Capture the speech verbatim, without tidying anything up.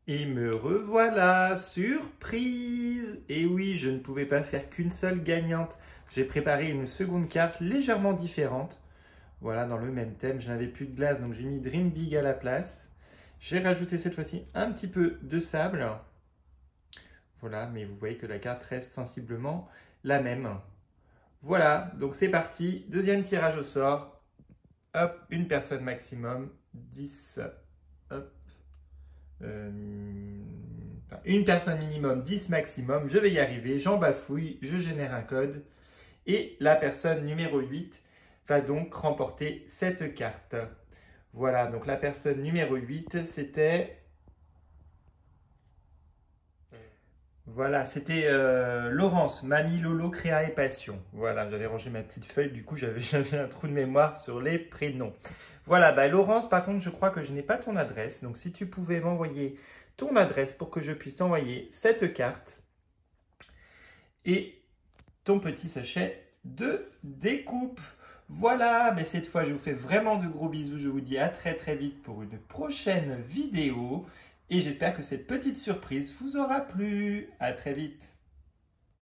Et me revoilà, surprise! Et oui, je ne pouvais pas faire qu'une seule gagnante. J'ai préparé une seconde carte légèrement différente. Voilà, dans le même thème, je n'avais plus de glace, donc j'ai mis Dream Big à la place. J'ai rajouté cette fois-ci un petit peu de sable. Voilà, mais vous voyez que la carte reste sensiblement la même. Voilà, donc c'est parti. Deuxième tirage au sort. Hop, une personne maximum. dix. Hop. Euh, enfin, une personne minimum, dix maximum. Je vais y arriver. J'en bafouille. Je génère un code. Et la personne numéro huit va donc remporter cette carte. Voilà, donc la personne numéro huit, c'était... Voilà, c'était euh, Laurence, Mamie, Lolo, Créa et Passion. Voilà, j'avais rangé ma petite feuille, du coup j'avais j'avais un trou de mémoire sur les prénoms. Voilà, bah Laurence, par contre, je crois que je n'ai pas ton adresse. Donc si tu pouvais m'envoyer ton adresse pour que je puisse t'envoyer cette carte et ton petit sachet de découpe. Voilà, mais cette fois je vous fais vraiment de gros bisous. Je vous dis à très très vite pour une prochaine vidéo. Et j'espère que cette petite surprise vous aura plu. À très vite.